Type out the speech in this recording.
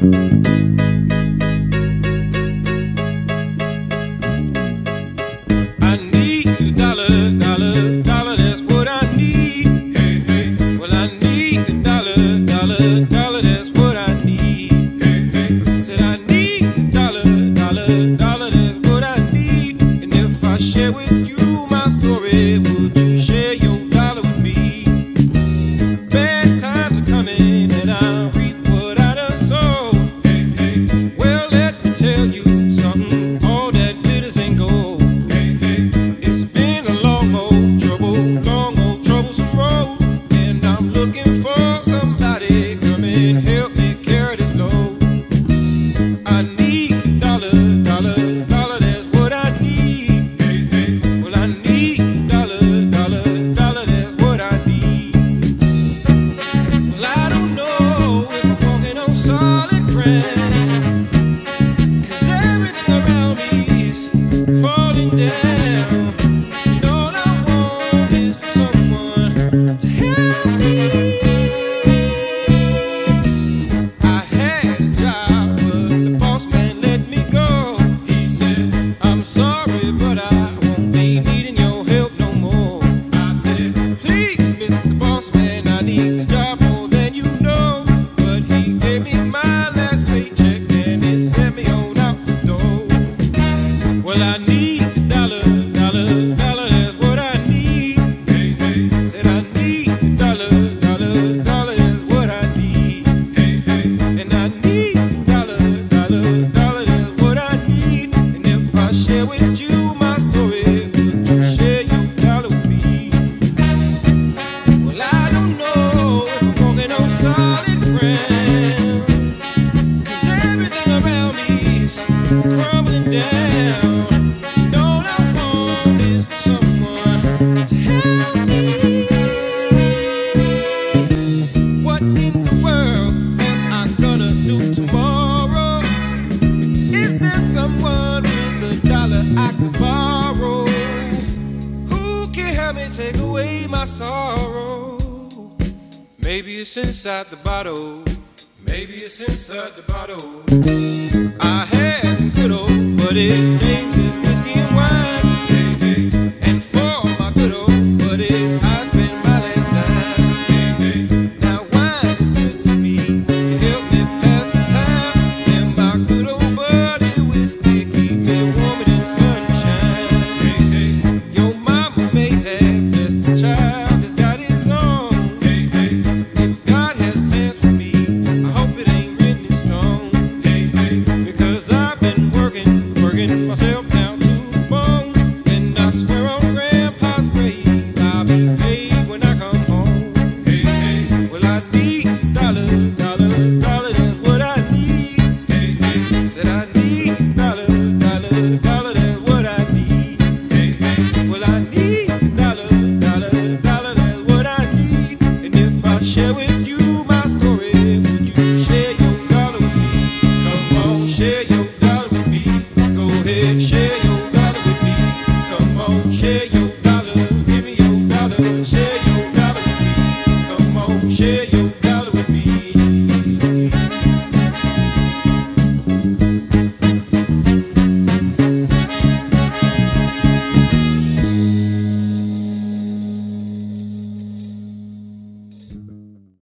Inside the bottle, maybe it's inside the bottle. I had some good old, but his name is whiskey and wine. Hey, hey. And for my good old buddy, I spent my last dime. Hey, hey. Now wine is good to me, it helped me pass the time. And my good old buddy, whiskey, keep me warm in the sunshine. Hey, hey. Your mama may have blessed the child that's got his own. Myself down to the bone, and I swear on Grandpa's grave I'll be paid when I come home. Hey, hey. Well, I need dollar, dollar, dollar, that's what I need. Hey, hey. Said I need dollar, dollar, dollar, that's what I need. Hey, hey. Well, I need dollar, dollar, dollar, that's what I need. And if I share with you my story, would you share your dollar with me? Come on, share your dollar with me. Share your dollar with me. Come on, share your